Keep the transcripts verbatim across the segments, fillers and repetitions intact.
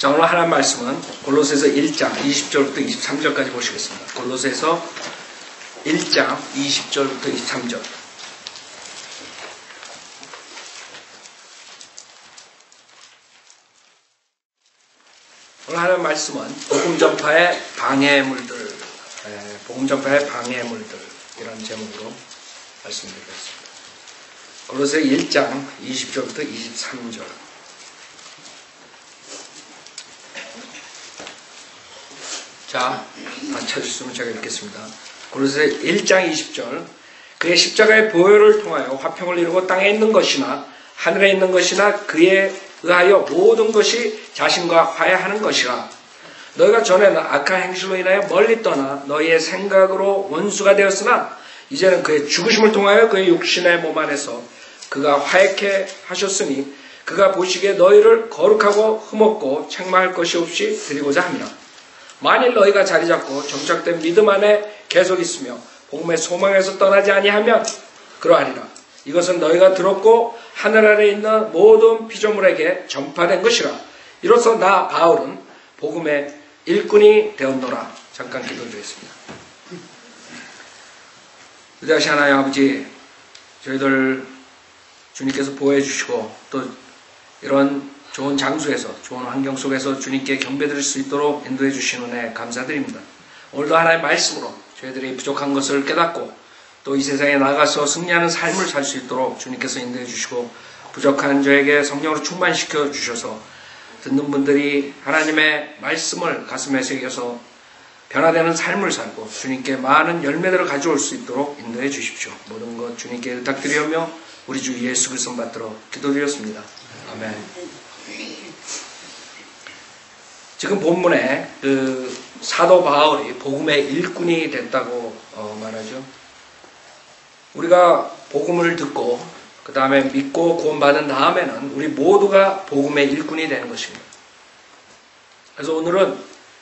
자, 오늘 하나님 말씀은 골로새서 일 장 이십 절부터 이십삼 절까지 보시겠습니다. 골로새서 일 장 이십 절부터 이십삼 절. 오늘 하나님 말씀은 복음 전파의 방해물들, 에, 복음 전파의 방해물들 이라는 제목으로 말씀드리겠습니다. 골로새 일 장 이십 절부터 이십삼 절. 자, 다 찾으시면 제가 읽겠습니다. 골로새 일 장 이십 절. 그의 십자가의 보혈을 통하여 화평을 이루고 땅에 있는 것이나 하늘에 있는 것이나 그에 의하여 모든 것이 자신과 화해하는 것이라. 너희가 전에는 악한 행실로 인하여 멀리 떠나 너희의 생각으로 원수가 되었으나 이제는 그의 죽으심을 통하여 그의 육신의 몸 안에서 그가 화해케 하셨으니 그가 보시기에 너희를 거룩하고 흠없고 책망할 것이 없이 드리고자 합니다. 만일 너희가 자리 잡고 정착된 믿음 안에 계속 있으며 복음의 소망에서 떠나지 아니하면 그러하리라. 이것은 너희가 들었고 하늘 아래 있는 모든 피조물에게 전파된 것이라. 이로써 나 바울은 복음의 일꾼이 되었노라. 잠깐 기도드리겠습니다. 위대하신 하나님 아버지, 저희들 주님께서 보호해 주시고 또 이런 좋은 장소에서 좋은 환경 속에서 주님께 경배드릴 수 있도록 인도해 주신 은혜 감사드립니다. 오늘도 하나님의 말씀으로 저희들이 부족한 것을 깨닫고 또 이 세상에 나가서 승리하는 삶을 살 수 있도록 주님께서 인도해 주시고 부족한 저에게 성령으로 충만시켜 주셔서 듣는 분들이 하나님의 말씀을 가슴에 새겨서 변화되는 삶을 살고 주님께 많은 열매들을 가져올 수 있도록 인도해 주십시오. 모든 것 주님께 부탁드리며 우리 주 예수 그리스도 받들어 기도드렸습니다. 아멘. 지금 본문에 그 사도 바울이 복음의 일꾼이 됐다고 어 말하죠. 우리가 복음을 듣고 그 다음에 믿고 구원받은 다음에는 우리 모두가 복음의 일꾼이 되는 것입니다. 그래서 오늘은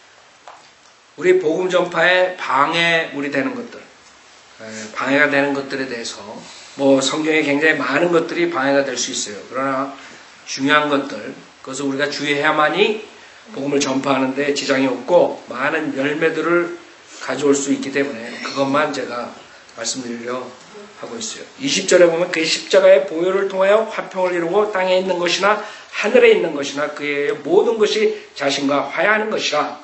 우리 복음 전파에 방해물이 되는 것들, 방해가 되는 것들에 대해서 뭐 성경에 굉장히 많은 것들이 방해가 될 수 있어요. 그러나 중요한 것들, 그것을 우리가 주의해야만이 복음을 전파하는 데 지장이 없고 많은 열매들을 가져올 수 있기 때문에 그것만 제가 말씀드리려 하고 있어요. 이십 절에 보면 그의 십자가의 보혈을 통하여 화평을 이루고 땅에 있는 것이나 하늘에 있는 것이나 그의 모든 것이 자신과 화해하는 것이라.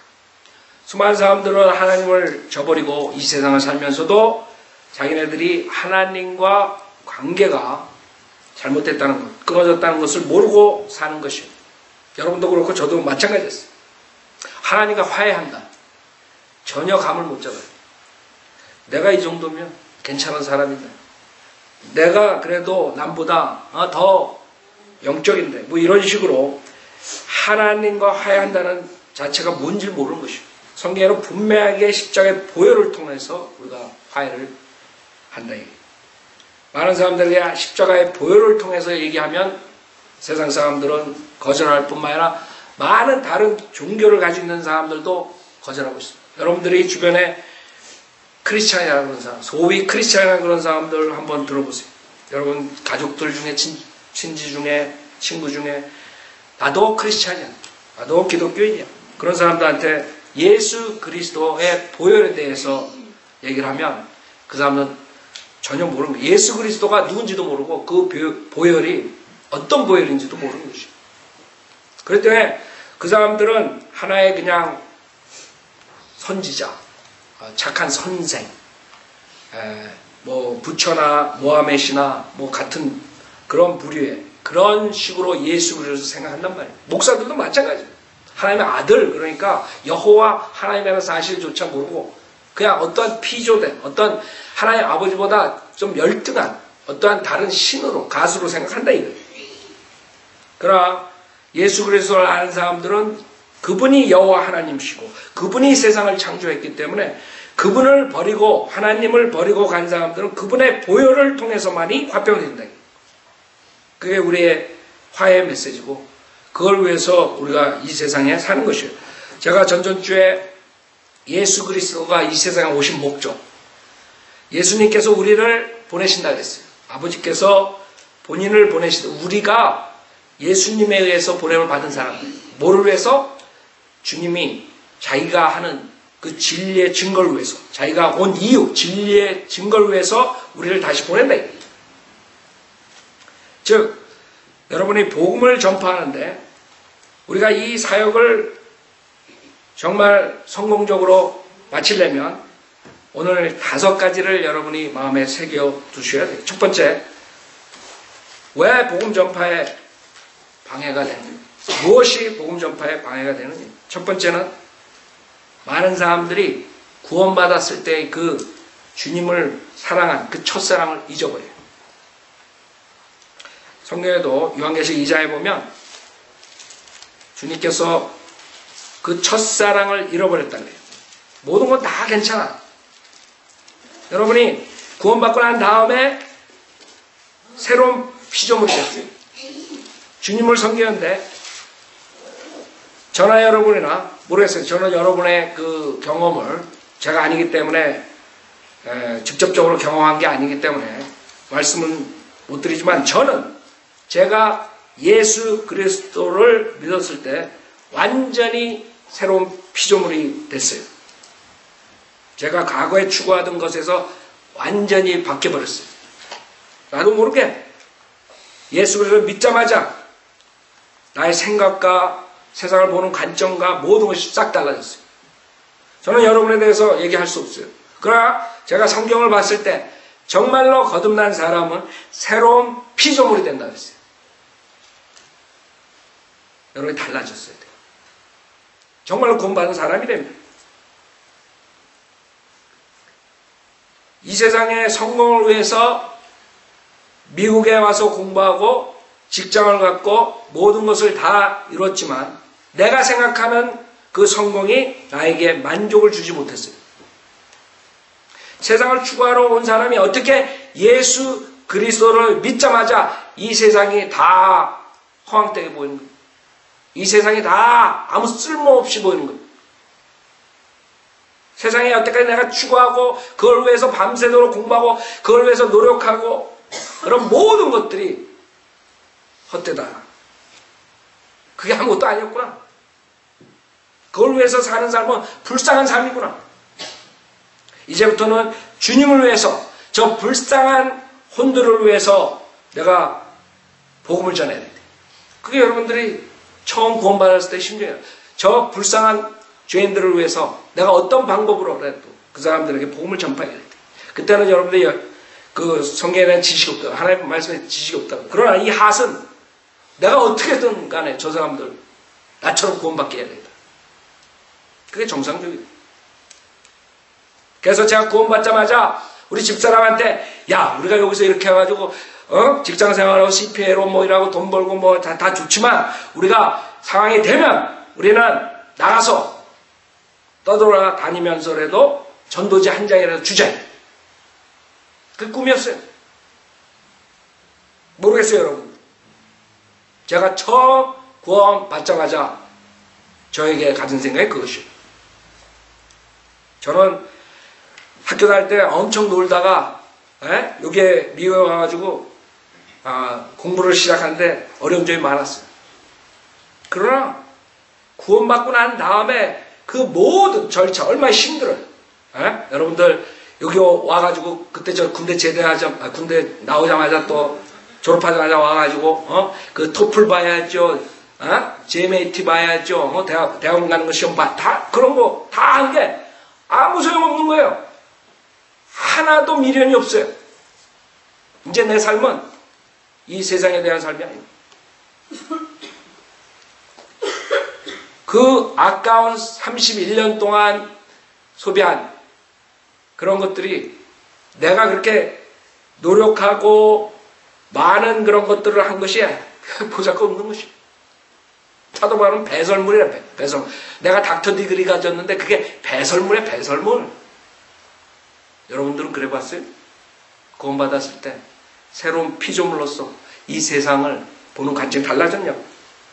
수많은 사람들은 하나님을 저버리고 이 세상을 살면서도 자기네들이 하나님과 관계가 잘못됐다는 것, 끊어졌다는 것을 모르고 사는 것이에요. 여러분도 그렇고 저도 마찬가지였어요. 하나님과 화해한다. 전혀 감을 못 잡아요. 내가 이 정도면 괜찮은 사람인데, 내가 그래도 남보다 더 영적인데, 뭐 이런 식으로 하나님과 화해한다는 자체가 뭔지 모르는 것이에요. 성경에는 분명하게 십자가의 보혈을 통해서 우리가 화해를 한다. 많은 사람들이 십자가의 보혈을 통해서 얘기하면 세상 사람들은 거절할 뿐만 아니라 많은 다른 종교를 가지고 있는 사람들도 거절하고 있습니다. 여러분들이 주변에 크리스찬이라는 그런 사람, 소위 크리스찬이라는 그런 사람들 한번 들어보세요. 여러분 가족들 중에, 친, 친지 중에, 친구 중에 나도 크리스찬이야, 나도 기독교인이야. 그런 사람들한테 예수 그리스도의 보혈에 대해서 얘기를 하면 그 사람은 전혀 모르는 거예요. 예수 그리스도가 누군지도 모르고 그 보혈이 어떤 보혈인지도 모르는 것이에요. 그렇기 때문에 그 사람들은 하나의 그냥 선지자, 착한 선생, 에, 뭐 부처나 모하메시나 뭐 같은 그런 부류의 그런 식으로 예수 그리스도 생각한단 말이에요. 목사들도 마찬가지예요. 하나님의 아들, 그러니까 여호와 하나님이라는 사실조차 모르고 그냥 어떠한 피조된 어떤 하나님 아버지보다 좀 열등한 어떠한 다른 신으로, 가수로 생각한다 이거예요. 그러나 예수 그리스도를 아는 사람들은 그분이 여호와 하나님이시고 그분이 세상을 창조했기 때문에 그분을 버리고 하나님을 버리고 간 사람들은 그분의 보혈을 통해서만이 화평이 된다. 그게 우리의 화해 메시지고 그걸 위해서 우리가 이 세상에 사는 것이에요. 제가 전전주에 예수 그리스도가 이 세상에 오신 목적, 예수님께서 우리를 보내신다 그랬어요. 아버지께서 본인을 보내시다. 우리가 예수님에 의해서 보냄을 받은 사람들, 뭐를 위해서? 주님이 자기가 하는 그 진리의 증거를 위해서, 자기가 온 이유, 진리의 증거를 위해서 우리를 다시 보낸다. 즉, 여러분이 복음을 전파하는데 우리가 이 사역을 정말 성공적으로 마치려면 오늘 다섯 가지를 여러분이 마음에 새겨 두셔야 돼요. 첫 번째, 왜 복음 전파에 방해가 되는지, 무엇이 복음 전파에 방해가 되는지. 첫 번째는 많은 사람들이 구원받았을 때 그 주님을 사랑한 그 첫사랑을 잊어버려요. 성경에도 요한계시록 이 장에 보면 주님께서 그 첫사랑을 잃어버렸다는 거예요. 모든 건 다 괜찮아. 여러분이 구원받고 난 다음에 새로운 피조물이 됐어요. 주님을 섬기는데 저나 여러분이나 모르겠어요. 저는 여러분의 그 경험을 제가 아니기 때문에 에, 직접적으로 경험한 게 아니기 때문에 말씀은 못 드리지만 저는 제가 예수 그리스도를 믿었을 때 완전히 새로운 피조물이 됐어요. 제가 과거에 추구하던 것에서 완전히 바뀌어버렸어요. 나도 모르게 예수 그리스도를 믿자마자 나의 생각과 세상을 보는 관점과 모든 것이 싹 달라졌어요. 저는 여러분에 대해서 얘기할 수 없어요. 그러나 제가 성경을 봤을 때 정말로 거듭난 사람은 새로운 피조물이 된다고 했어요. 여러분이 달라졌어야 돼요. 정말로 구원받은 사람이 됩니다. 이 세상의 성공을 위해서 미국에 와서 공부하고 직장을 갖고 모든 것을 다 이뤘지만 내가 생각하는 그 성공이 나에게 만족을 주지 못했어요. 세상을 추구하러 온 사람이 어떻게 예수 그리스도를 믿자마자 이 세상이 다 허황되게 보이는 거예요. 이 세상이 다 아무 쓸모없이 보이는 거예요. 세상에 여태까지 내가 추구하고 그걸 위해서 밤새도록 공부하고 그걸 위해서 노력하고 그런 모든 것들이 헛되다. 그게 아무것도 아니었구나. 그걸 위해서 사는 삶은 불쌍한 삶이구나. 이제부터는 주님을 위해서 저 불쌍한 혼들을 위해서 내가 복음을 전해야 돼. 그게 여러분들이 처음 구원받았을 때 심정이에요. 저 불쌍한 죄인들을 위해서 내가 어떤 방법으로라도 그 사람들에게 복음을 전파해야 돼. 그때는 여러분들이 그 성경에 대한 지식이 없다. 하나님 말씀에 지식이 없다. 그러나 이 핫은 내가 어떻게든 간에 저 사람들 나처럼 구원받게 해야 된다. 그게 정상적이에요. 그래서 제가 구원받자마자 우리 집사람한테 야 우리가 여기서 이렇게 해가지고 어? 직장생활하고 씨피에이로 뭐 일하고 돈 벌고 뭐 다 다 좋지만 우리가 상황이 되면 우리는 나가서 떠돌아 다니면서라도 전도지 한 장이라도 주자. 그 꿈이었어요. 모르겠어요 여러분. 제가 처음 구원 받자마자 저에게 가진 생각이 그것이에요. 저는 학교 다닐 때 엄청 놀다가 에? 여기에 미국에 와가지고 아, 공부를 시작하는데 어려운 점이 많았어요. 그러나 구원받고 난 다음에 그 모든 절차 얼마나 힘들어요. 에? 여러분들 여기 와가지고 그때 저 군대 제대하자 아, 군대 나오자마자 또 졸업하자마자 와가지고 어? 그 토플 봐야죠. 어? 제이엠에이티 봐야죠. 어? 대학, 대학원 가는 거 시험 봐. 다 그런 거 다 한 게 아무 소용없는 거예요. 하나도 미련이 없어요. 이제 내 삶은 이 세상에 대한 삶이 아닙니다. 그 아까운 삼십일 년 동안 소비한 그런 것들이 내가 그렇게 노력하고 많은 그런 것들을 한 것이 보잘것없는 것이에요. 차도 말하면 배설물이야. 배설물. 내가 닥터 디그리 가졌는데 그게 배설물이야. 배설물. 여러분들은 그래 봤어요? 구원받았을 때 새로운 피조물로서 이 세상을 보는 관점이 달라졌냐고.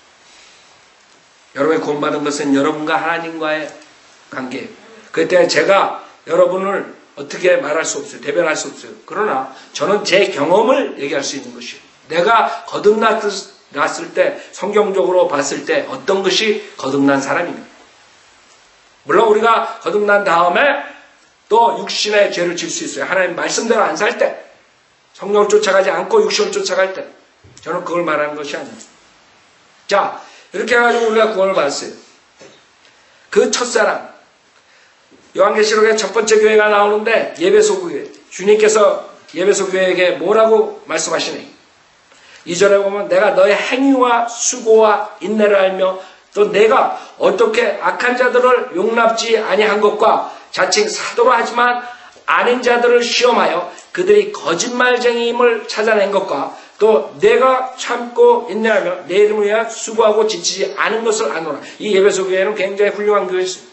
여러분이 구원받은 것은 여러분과 하나님과의 관계예요. 그때 제가 여러분을 어떻게 말할 수 없어요. 대변할 수 없어요. 그러나 저는 제 경험을 얘기할 수 있는 것이에요. 내가 거듭났을 났을 때 성경적으로 봤을 때 어떤 것이 거듭난 사람입니다. 물론 우리가 거듭난 다음에 또 육신의 죄를 질 수 있어요. 하나님 말씀대로 안 살 때, 성령을 쫓아가지 않고 육신을 쫓아갈 때, 저는 그걸 말하는 것이 아닙니다. 자, 이렇게 해가지고 우리가 구원을 받았어요. 그 첫사랑, 요한계시록의 첫 번째 교회가 나오는데 예배소 교회, 주님께서 예배소 교회에게 뭐라고 말씀하시니? 이 절에 보면 내가 너의 행위와 수고와 인내를 알며 또 내가 어떻게 악한 자들을 용납지 아니한 것과 자칭 사도로 하지만 아닌 자들을 시험하여 그들이 거짓말쟁이임을 찾아낸 것과 또 내가 참고 인내하며 내 이름을 위하여 수고하고 지치지 않은 것을 아노라. 이 예배소 교회는 굉장히 훌륭한 교회였습니다.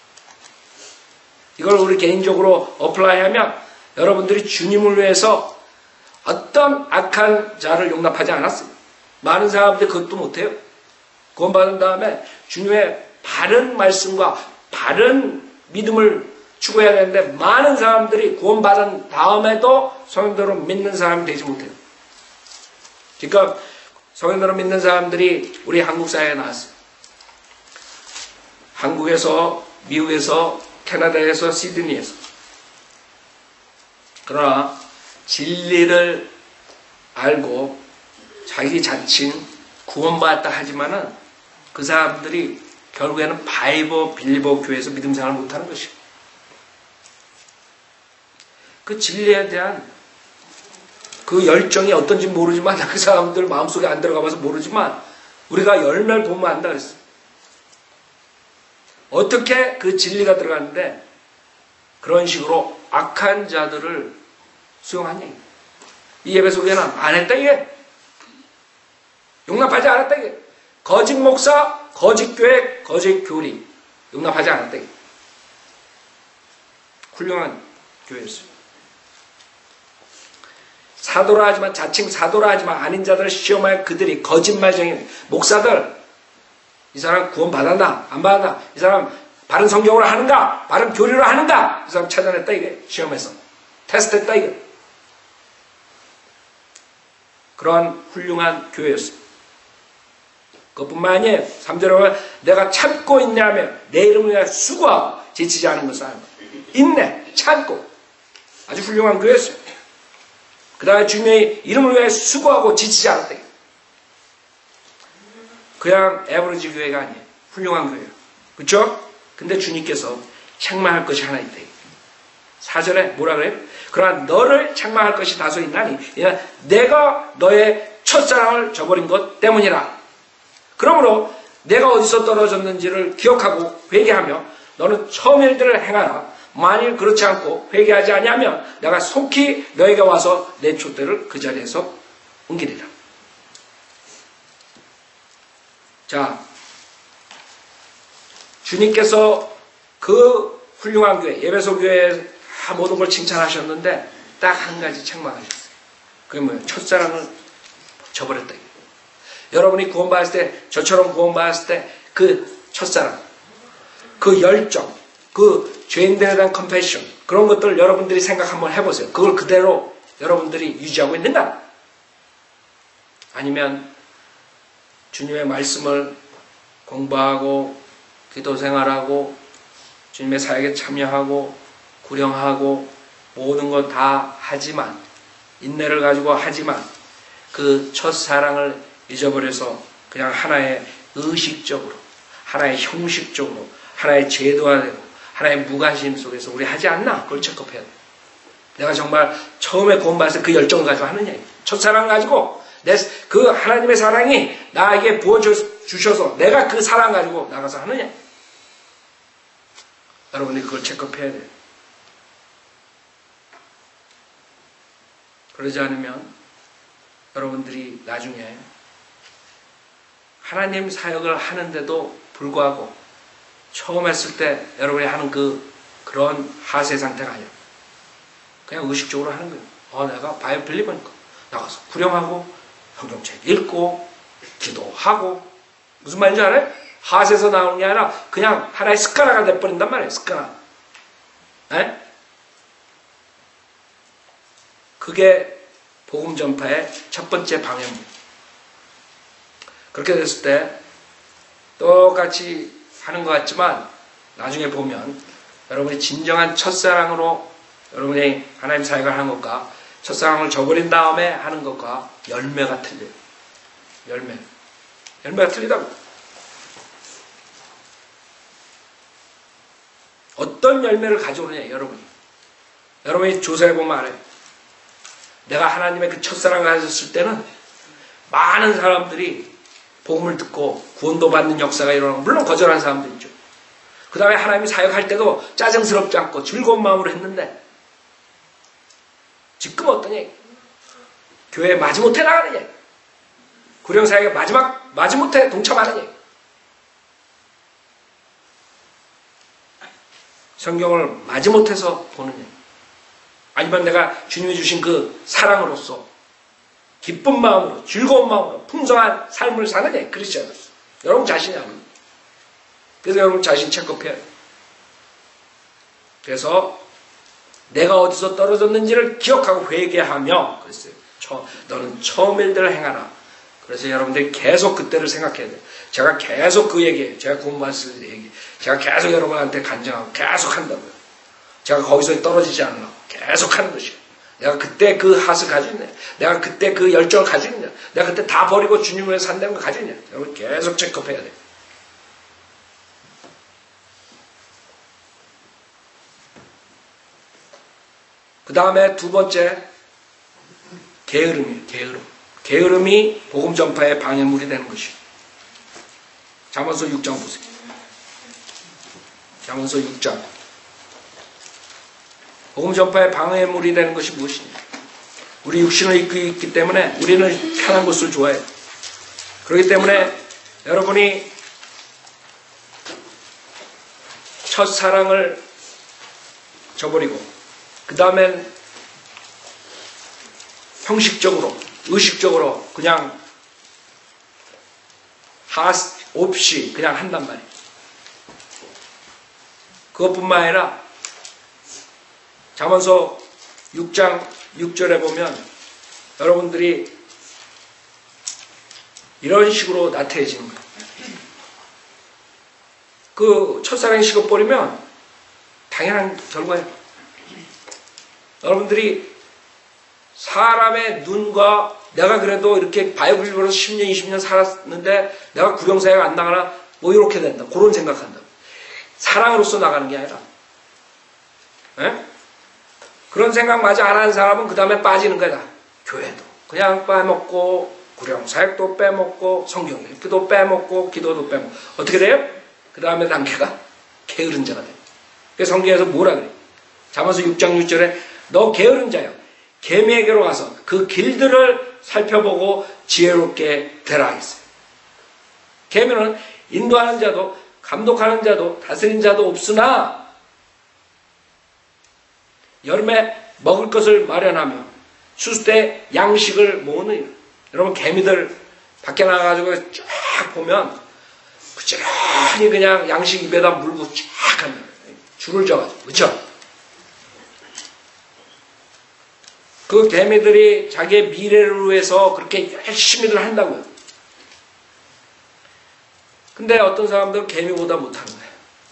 이걸 우리 개인적으로 어플라이하면 여러분들이 주님을 위해서 어떤 악한 자를 용납하지 않았어요. 많은 사람들이 그것도 못해요. 구원받은 다음에 주님의 바른 말씀과 바른 믿음을 추구해야 되는데 많은 사람들이 구원받은 다음에도 성경대로 믿는 사람이 되지 못해요. 그러니까 성경대로 믿는 사람들이 우리 한국 사회에 나왔어요. 한국에서, 미국에서, 캐나다에서, 시드니에서. 그러나 진리를 알고 자기 자칭 구원받았다 하지만은 그 사람들이 결국에는 바이버 빌리버 교회에서 믿음 생활을 못하는 것이에요. 그 진리에 대한 그 열정이 어떤지 모르지만 그 사람들 마음속에 안 들어가 봐서 모르지만 우리가 열매를 보면 안다 그랬어요. 어떻게 그 진리가 들어갔는데 그런 식으로 악한 자들을 수용하냐. 이 예배 소개는 안 했다 이게. 용납하지 않았다 이게. 거짓 목사, 거짓 교회, 거짓 교리 용납하지 않았다 이게. 훌륭한 교회였어요. 사도라 하지만 자칭 사도라 하지만 아닌 자들을 시험하여 그들이 거짓말쟁이 목사들 이 사람 구원 받았나 안 받았나 이 사람 바른 성경으로 하는가 바른 교리로 하는가 이 사람 찾아냈다 이게. 시험해서 테스트했다 이게. 그러한 훌륭한 교회였습니다. 그것뿐만 아니에요. 삼 절에 보면 내가 참고 인내하며 내 이름을 위하여 수고하고 지치지 않은 것을 알고 인내 참고 아주 훌륭한 교회였어요. 그 다음에 주님의 이름을 위하여 수고하고 지치지 않았다. 그냥 에버리지 교회가 아니에요. 훌륭한 교회예요. 그렇죠? 근데 주님께서 책망할 것이 하나 있다. 사 절에 뭐라 그래요? 그러나 너를 책망할 것이 다소 있나니 내가 너의 첫사랑을 저버린 것 때문이라. 그러므로 내가 어디서 떨어졌는지를 기억하고 회개하며 너는 처음 일들을 행하라. 만일 그렇지 않고 회개하지 아니하면 내가 속히 너에게 와서 내 촛대를 그 자리에서 옮기리라. 자, 주님께서 그 훌륭한 교회, 예배소 교회에 모든 걸 칭찬하셨는데 딱 한 가지 책망하셨어요. 그게 뭐예요? 첫사랑을 저버렸다. 여러분이 구원받았을 때, 저처럼 구원받았을 때 그 첫사랑, 그 열정, 그 죄인들에 대한 컴패션 그런 것들을 여러분들이 생각 한번 해보세요. 그걸 그대로 여러분들이 유지하고 있는가? 아니면 주님의 말씀을 공부하고 기도 생활하고 주님의 사역에 참여하고 구령하고 모든 것 다 하지만 인내를 가지고 하지만 그 첫사랑을 잊어버려서 그냥 하나의 의식적으로 하나의 형식적으로 하나의 제도화되고 하나의 무관심 속에서 우리 하지 않나? 그걸 체크해야 돼. 내가 정말 처음에 구원받았을 때 그 열정을 가지고 하느냐. 첫사랑 가지고 내, 그 하나님의 사랑이 나에게 부어주셔서 내가 그 사랑 가지고 나가서 하느냐. 여러분이 그걸 체크해야 돼요. 그러지 않으면 여러분들이 나중에 하나님 사역을 하는데도 불구하고 처음 했을 때 여러분이 하는 그 그런 하세 상태가 아니라 그냥 의식적으로 하는 거예요. 어, 내가 바이블 빌리버니까 나가서 구령하고 성경책 읽고 기도하고 무슨 말인지 알아요? 하세에서 나오는 게 아니라 그냥 하나의 습관화가 돼버린단 말이에요. 습관화. 에? 그게 복음 전파의 첫 번째 방향입니다. 그렇게 됐을 때 똑같이 하는 것 같지만 나중에 보면 여러분이 진정한 첫사랑으로 여러분이 하나님 사역을 하는 것과 첫사랑을 저버린 다음에 하는 것과 열매가 틀려요. 열매. 열매가 틀리다고. 어떤 열매를 가져오느냐, 여러분이. 여러분이 조사해보면 알아요. 내가 하나님의 그 첫사랑을 가졌을 때는 많은 사람들이 복음을 듣고 구원도 받는 역사가 일어나고, 물론 거절한 사람도 있죠. 그 다음에 하나님이 사역할 때도 짜증스럽지 않고 즐거운 마음으로 했는데, 지금 어떠냐? 교회에 마지못해 나가느냐? 구령사역에 마지막, 마지못해 동참하느냐? 성경을 마지못해서 보느냐? 아니면 내가 주님이 주신 그 사랑으로서 기쁜 마음으로, 즐거운 마음으로 풍성한 삶을 사느냐? 크리스천으로서. 여러분 자신이 아닙니다. 그래서 여러분 자신 체크해야 돼요. 그래서 내가 어디서 떨어졌는지를 기억하고 회개하며, 그랬어요. 처, 너는 처음 일들을 행하라. 그래서 여러분들이 계속 그때를 생각해야 돼요. 제가 계속 그 얘기해요. 제가 구원받았을 때 얘기. 제가 계속 여러분한테 간증하고 계속 한다고요. 제가 거기서 떨어지지 않으려고 계속 하는 것이에요. 내가 그때 그 핫을 가지고 있냐? 내가 그때 그 열정을 가지고 있냐? 내가 그때 다 버리고 주님을 위해서 산다는 걸 가지고 있냐? 여러분 계속 체크해야 돼요. 그 다음에 두 번째, 게으름이에요. 게으름. 게으름이 복음 전파의 방해물이 되는 것이에요. 잠언서 육 장 보세요. 잠언서 육 장. 복음 전파의 방해물이 되는 것이 무엇이냐? 우리 육신을 입고 있기 때문에 우리는 편한 것을 좋아해요. 그렇기 때문에 여러분이 첫사랑을 저버리고 그 다음엔 형식적으로, 의식적으로 그냥 하스 없이 그냥 한단 말이에요. 그것뿐만 아니라 잠언서 육 장 육 절에 보면 여러분들이 이런 식으로 나태해지는 거예요. 그 첫사랑이 식어버리면 당연한 결과예요. 여러분들이 사람의 눈과 내가 그래도 이렇게 바이블로 십 년, 이십 년 살았는데 내가 구령사역 안 나가나? 뭐 이렇게 된다. 그런 생각한다. 사랑으로서 나가는 게 아니라. 에? 그런 생각마저 안 하는 사람은 그 다음에 빠지는 거야. 교회도 그냥 빼먹고 구령사역도 빼먹고 성경 읽기도 빼먹고 기도도 빼먹고 어떻게 돼요? 그 다음에 단계가 게으른 자가 돼요. 그래서 성경에서 뭐라 그래요? 잠언서 육 장 육 절에 너 게으른 자여 개미에게로 가서 그 길들을 살펴보고 지혜롭게 되라 하겠어요. 개미는 인도하는 자도 감독하는 자도 다스린 자도 없으나 여름에 먹을 것을 마련하며 추수 때 양식을 모으는 여러분 개미들 밖에 나가가지고 쫙 보면 부지런히 그냥 양식 입에다 물고 쫙 합니다. 줄을 져가지고 그렇죠? 그 개미들이 자기의 미래를 위해서 그렇게 열심히들 한다고요. 근데 어떤 사람들은 개미보다 못하는 거예요.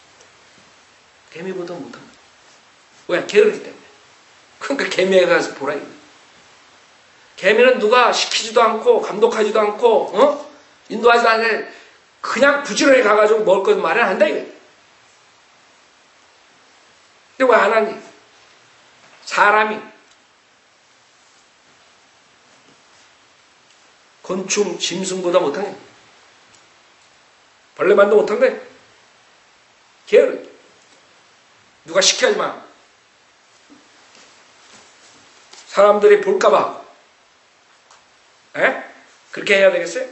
개미보다 못하는 거예요. 왜? 게으르기 때문에. 그러니까 개미에 가서 보라 이거예요. 개미는 누가 시키지도 않고 감독하지도 않고 어? 인도하지도 않는데 그냥 부지런히 가가지고 먹을 것 마련한다 이거예요. 근데 왜 안 하니? 사람이 곤충, 짐승보다 못한 거예요. 벌레만도 못한 거예요. 게으르. 누가 시켜야지 마. 사람들이 볼까봐. 에? 그렇게 해야 되겠어요?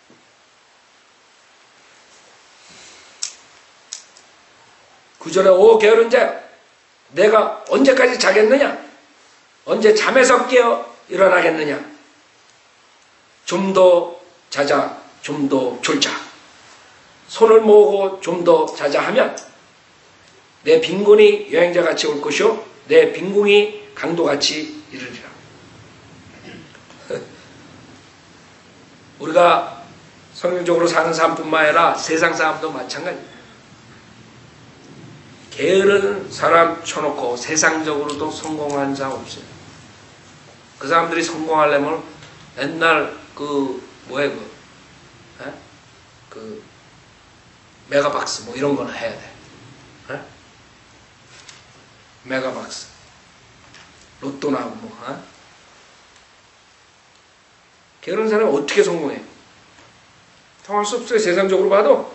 구절에 오 게으른 자 내가 언제까지 자겠느냐? 언제 잠에서 깨어 일어나겠느냐? 좀 더 자자, 좀 더 졸자. 손을 모으고 좀 더 자자 하면 내 빈곤이 여행자같이 올 것이요 내 빈궁이 강도같이 이르리라. 우리가 성경적으로 사는 사람뿐만 아니라 세상 사람도 마찬가지입니다. 게으른 사람 쳐놓고 세상적으로도 성공한 사람 없어요. 그 사람들이 성공하려면 옛날 그 뭐야 그, 에? 그 메가박스 뭐 이런 거나 해야 돼. 에? 메가박스, 로또 나고 뭐. 에? 게으른 사람은 어떻게 성공해? 성공할 수 없어요. 세상적으로 봐도.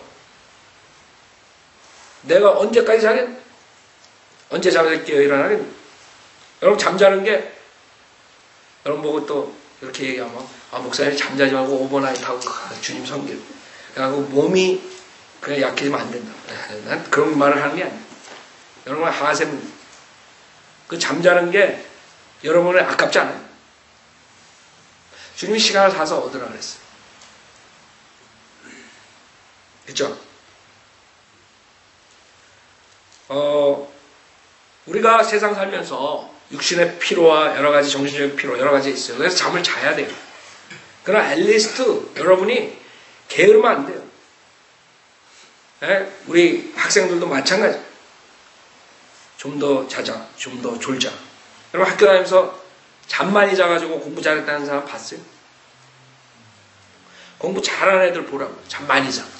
내가 언제까지 자겠? 언제 잠잘게요? 일어나겠? 여러분 잠자는 게 여러분 보고 또 이렇게 얘기하면 아 목사님 잠자지 말고 오버나잇 하고 주님 섬기고 그래갖고 몸이 그냥 약해지면 안 된다. 난 그런 말을 하는 게 아니야. 여러분 하셈 그 잠자는 게 여러분을 아깝지 않아요? 주님이 시간을 사서 얻으라 그랬어요. 그렇죠? 어, 우리가 세상 살면서 육신의 피로와 여러 가지 정신적인 피로 여러 가지 있어요. 그래서 잠을 자야 돼요. 그러나 앨리스트 여러분이 게으르면 안 돼요. 네? 우리 학생들도 마찬가지. 좀 더 자자, 좀 더 졸자. 여러분 학교 다니면서 잠 많이 자가지고 공부 잘했다는 사람 봤어요? 공부 잘하는 애들 보라고. 잠 많이 자.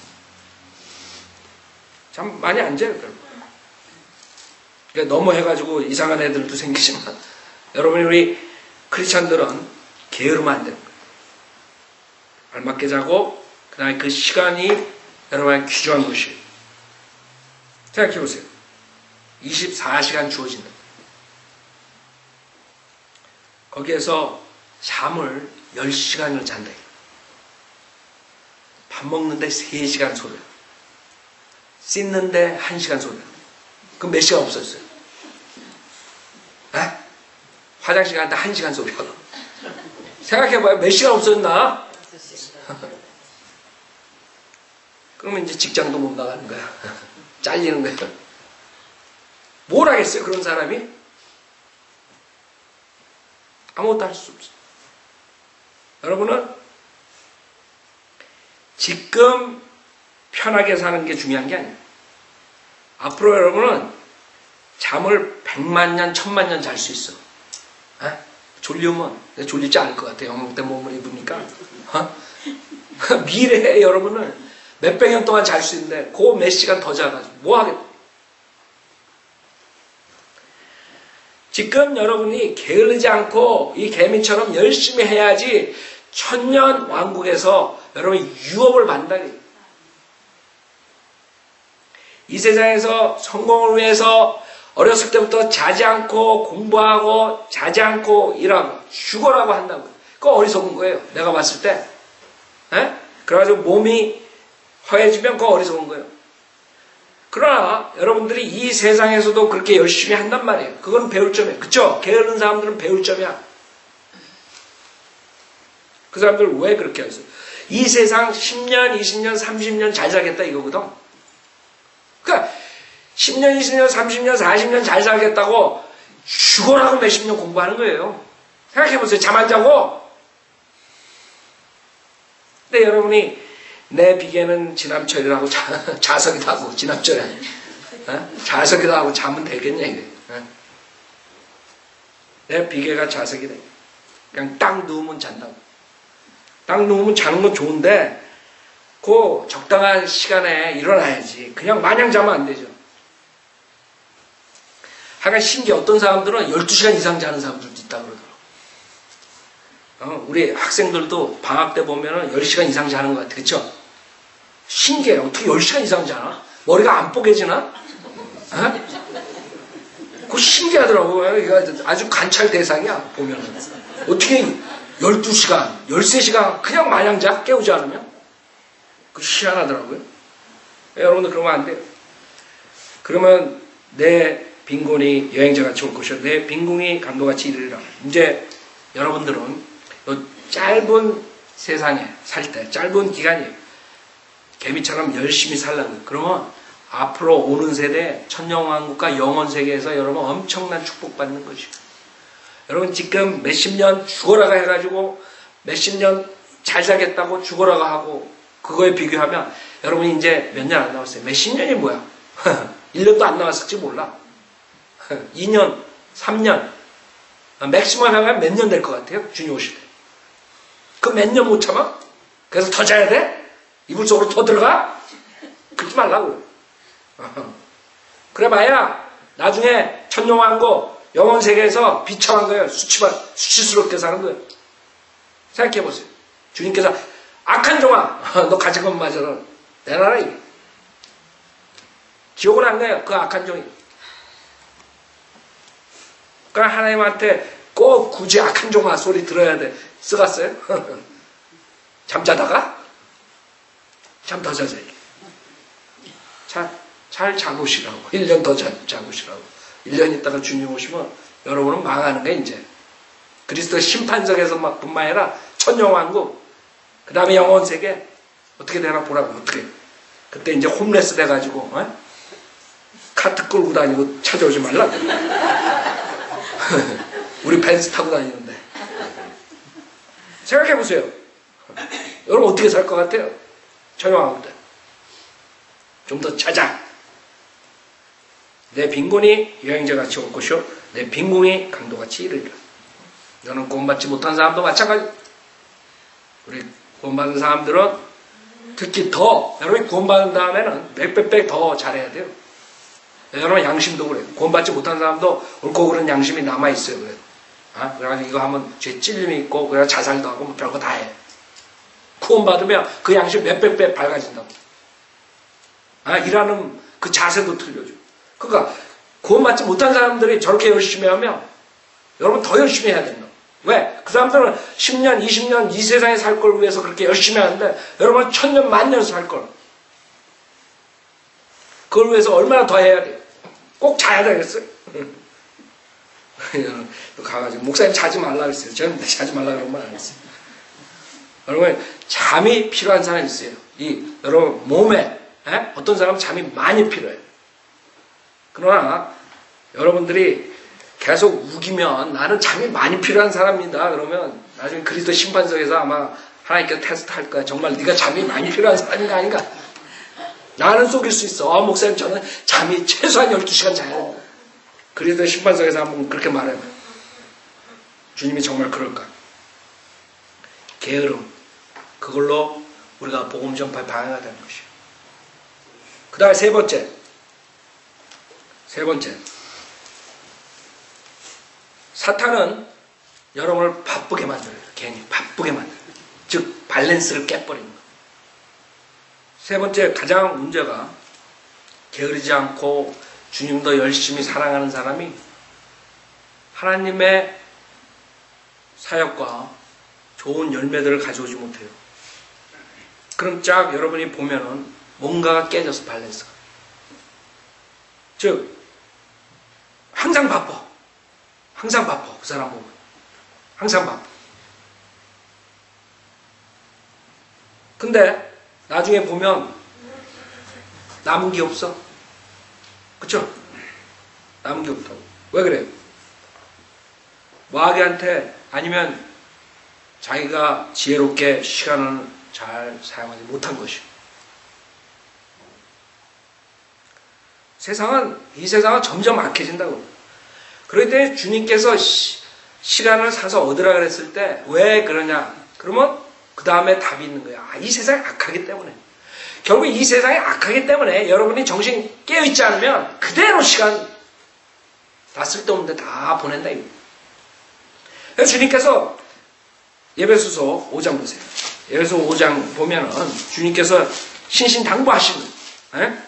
잠 많이 안 자요, 여러분. 그러니까 너무 해가지고 이상한 애들도 생기지만 여러분이 우리 크리스찬들은 게으르면 안 되는 거예요. 알맞게 자고 그 다음에 그 시간이 여러분에게 귀중한 것이에요. 생각해보세요. 이십사 시간 주어진다. 거기에서 잠을 열 시간을 잔다. 밥 먹는데 세 시간 소리. 씻는데 한 시간 소리. 그럼 몇 시간 없었어요? 에? 화장실 가는데 한 시간 소리하고. 생각해봐요. 몇 시간 없었나? 그러면 이제 직장도 못 나가는 거야. 잘리는 거야. 뭘 하겠어요, 그런 사람이? 아무것도 할 수 없어요. 여러분은 지금 편하게 사는 게 중요한 게 아니에요. 앞으로 여러분은 잠을 백만 년, 천만 년 잘 수 있어. 에? 졸리면 졸리지 않을 것 같아요. 영웅된 몸을 입으니까. 어? 미래에 여러분은 몇백 년 동안 잘 수 있는데 그 몇 시간 더 자가지고 뭐 하겠다. 지금 여러분이 게으르지 않고 이 개미처럼 열심히 해야지 천년 왕국에서 여러분이 유업을 받는다. 이 세상에서 성공을 위해서 어렸을 때부터 자지 않고 공부하고 자지 않고 일하고 죽어라고 한다고. 그거 어리석은 거예요. 내가 봤을 때. 에? 그래가지고 몸이 허해지면 그거 어리석은 거예요. 그러나 여러분들이 이 세상에서도 그렇게 열심히 한단 말이에요. 그건 배울 점이에요. 그쵸? 게으른 사람들은 배울 점이야. 그 사람들 왜 그렇게 하겠어요? 이 세상 십 년, 이십 년, 삼십 년 잘 살겠다 이거거든. 그러니까 십 년, 이십 년, 삼십 년, 사십 년 잘 살겠다고 죽어라고 몇십 년 공부하는 거예요. 생각해보세요. 잠 안 자고. 근데 여러분이 내 비계는 지남철이라고 자, 자석이다 하고 지남철이 아니야. 어? 자석이다 하고 자면 되겠냐 이게. 어? 내 비계가 자석이다. 그냥 딱 누우면 잔다고. 딱 누우면 자는 건 좋은데 그 적당한 시간에 일어나야지. 그냥 마냥 자면 안 되죠. 하여간 신기해. 어떤 사람들은 열두 시간 이상 자는 사람들도 있다고 그러더라고. 어, 우리 학생들도 방학 때 보면은 열 시간 이상 자는 것 같아. 그쵸? 신기해. 어떻게 열 시간 이상 자나? 머리가 안 뽀개지나? 어? 그거 신기하더라고. 이거 아주 관찰 대상이야, 보면은. 어떻게 열두 시간, 열세 시간 그냥 마냥 자? 깨우지 않으면? 그 희한하더라고요. 여러분들 그러면 안 돼요. 그러면 내 빈곤이 여행자같이 올 것이요. 내 빈궁이 강도같이 이르리라. 이제 여러분들은 이 짧은 세상에 살 때, 짧은 기간이에요. 개미처럼 열심히 살라고요. 그러면 앞으로 오는 세대 천년왕국과 영원세계에서 여러분 엄청난 축복받는 것이고, 여러분 지금 몇십 년 죽어라가 해가지고 몇십 년 잘 살겠다고 죽어라가 하고 그거에 비교하면 여러분이 이제 몇 년 안 남았어요. 몇십 년이 뭐야? 일 년도 안 남았을지 몰라. 이 년, 삼 년, 맥시멈 하면 몇 년 될 것 같아요? 주님 오실 때. 그 몇 년 못 참아? 그래서 더 자야 돼? 이불 속으로 더 들어가? 그러지 말라고. 그래 봐야 나중에 천년왕국 영원 세계에서 비참한 거예요. 수치만, 수치스럽게 사는 거예요. 생각해 보세요. 주님께서 악한 종아, 너 가진 것 맞아라. 내놔라 이게. 지옥은 안 가요. 그 악한 종이. 그러니까 하나님한테 꼭 굳이 악한 종아 소리 들어야 돼. 쓰갔어요? 잠자다가? 잠 더 자자. 자, 잘 자보시라고. 일 년 더 자, 자보시라고. 일 년 있다가 주님 오시면 여러분은 망하는 거야, 이제. 그리스도 심판석에서 뿐만 아니라 천년왕국, 그 다음에 영원세계, 어떻게 되나 보라고, 어떻게. 그때 이제 홈레스 돼가지고, 어? 카트 끌고 다니고 찾아오지 말라고. 우리 벤츠 타고 다니는데. 생각해보세요. 여러분 어떻게 살 것 같아요? 천년왕국 때. 좀 더 찾아. 내 빈곤이 여행자같이 올 것이요 내 빈궁이 강도같이 이르리라. 너는 구원받지 못한 사람도 마찬가지. 우리 구원받은 사람들은 특히 더 여러분이 구원받은 다음에는 백 배 더 잘해야 돼요. 여러분 양심도 그래요. 구원받지 못한 사람도 옳고 그른 양심이 남아있어요. 그래. 아? 그래가지고 이거 하면 죄 찔림이 있고 그래서 자살도 하고 뭐 별거 다 해. 구원받으면 그 양심 몇백 배 밝아진다고. 아, 일하는 그 자세도 틀려져. 그러니까 구원받지 못한 사람들이 저렇게 열심히 하면 여러분 더 열심히 해야 된다. 왜? 그 사람들은 십 년, 이십 년 이 세상에 살 걸 위해서 그렇게 열심히 하는데 여러분 천년, 만년 살 걸. 그걸 위해서 얼마나 더 해야 돼요? 꼭 자야 되겠어요? 가가지고 목사님 자지 말라 그랬어요. 저는 자지 말라 그런 말 안 했어요. 여러분 잠이 필요한 사람이 있어요. 이 여러분 몸에 에? 어떤 사람은 잠이 많이 필요해요. 그러나 여러분들이 계속 우기면 나는 잠이 많이 필요한 사람이다. 그러면 나중에 그리스도 심판석에서 아마 하나님께서 테스트할 거야. 정말 네가 잠이 많이 필요한 사람인가 아닌가? 나는 속일 수 있어. 어, 목사님 저는 잠이 최소한 열두 시간 자야 돼. 그리스도 심판석에서 한번 그렇게 말해요. 주님이 정말 그럴까? 게으름. 그걸로 우리가 복음 전파에 방해가 되는 것이에요. 그 다음에 세 번째. 세 번째. 사탄은 여러분을 바쁘게 만들어요. 괜히 바쁘게 만들어요. 즉 밸런스를 깨버리는 거예요. 세 번째 가장 문제가 게으르지 않고 주님도 열심히 사랑하는 사람이 하나님의 사역과 좋은 열매들을 가져오지 못해요. 그럼 쫙 여러분이 보면은 뭔가가 깨져서 밸런스가. 즉 항상 바빠. 항상 바빠. 그 사람 보면. 항상 바빠. 근데 나중에 보면 남은 게 없어. 그쵸? 남은 게 없다고. 왜 그래요? 마귀한테 아니면 자기가 지혜롭게 시간을 잘 사용하지 못한 것이요. 세상은, 이 세상은 점점 악해진다고. 그럴 때 주님께서 시, 시간을 사서 얻으라 그랬을 때 왜 그러냐? 그러면 그 다음에 답이 있는 거야. 아, 이 세상이 악하기 때문에. 결국 이 세상이 악하기 때문에 여러분이 정신 깨어있지 않으면 그대로 시간 다 쓸데없는데 다 보낸다. 그래서 주님께서 에베소서 오 장 보세요. 에베소서 오 장 보면은 주님께서 신신당부하시는, 에?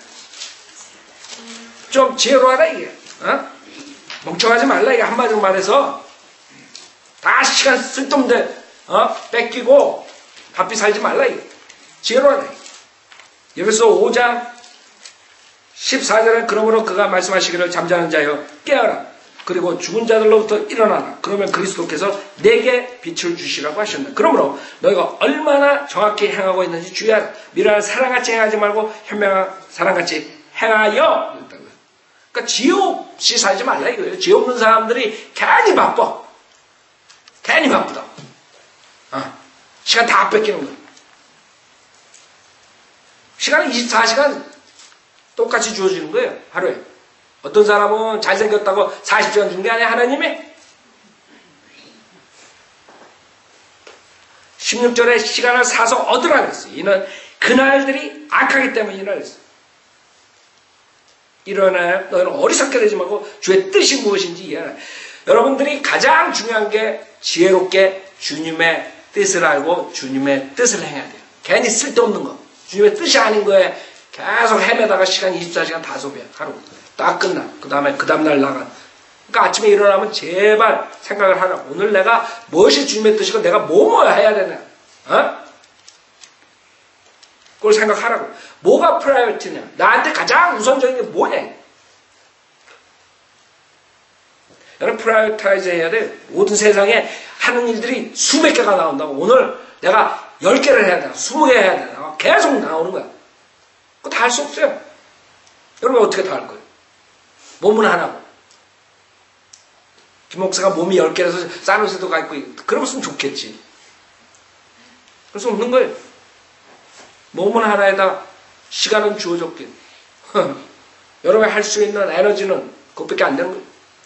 좀 지혜로워라 이게. 어? 멍청하지 말라 이게. 한마디로 말해서 다 시간 쓸데없는데 어? 뺏기고 바삐 살지 말라 이게. 지혜로워라 이게. 에베소서 오 장 십사 절에 그러므로 그가 말씀하시기를 잠자는 자여 깨어라. 그리고 죽은 자들로부터 일어나라. 그러면 그리스도께서 내게 빛을 주시라고 하셨다. 그러므로 너희가 얼마나 정확히 행하고 있는지 주의하라. 미련한 사랑같이 행하지 말고 현명한 사랑같이 행하여. 그러니까 지혜 없이 살지 말라 이거예요. 지혜 없는 사람들이 괜히 바빠. 괜히 바쁘다. 어. 시간 다 뺏기는 거예요. 시간은 이십사 시간 똑같이 주어지는 거예요. 하루에. 어떤 사람은 잘생겼다고 사십 시간 준 게 아니야. 하나님이. 십육 절에 시간을 사서 얻으라 그랬어요. 이는 그날들이 악하기 때문이라 그랬어요. 일어나 너희는 어리석게 되지 말고 주의 뜻이 무엇인지 이해하라. 여러분들이 가장 중요한 게 지혜롭게 주님의 뜻을 알고 주님의 뜻을 행해야 돼요. 괜히 쓸데없는 거. 주님의 뜻이 아닌 거에 계속 헤매다가 시간 이십사 시간 다 소비해. 하루. 딱 끝나. 그 다음에 그 다음날 나가. 그러니까 아침에 일어나면 제발 생각을 하라. 오늘 내가 무엇이 주님의 뜻이고 내가 뭐뭐 해야 되냐. 어? 그걸 생각하라고. 뭐가 프라이어티냐. 나한테 가장 우선적인 게 뭐냐. 여러분 프라이어타이즈 해야 돼. 모든 세상에 하는 일들이 수백 개가 나온다고. 오늘 내가 열 개를 해야 돼. 스무 개 해야 돼. 계속 나오는 거야. 그거 다 할 수 없어요. 여러분 어떻게 다 할 거예요? 몸은 하나고. 김 목사가 몸이 열 개라서 사누스도 가 있고 그러면 좋겠지. 그럴 수 없는 거예요. 몸은 하나에다 시간은 주어졌게. 여러분이 할 수 있는 에너지는 그것밖에 안 되는 거예요.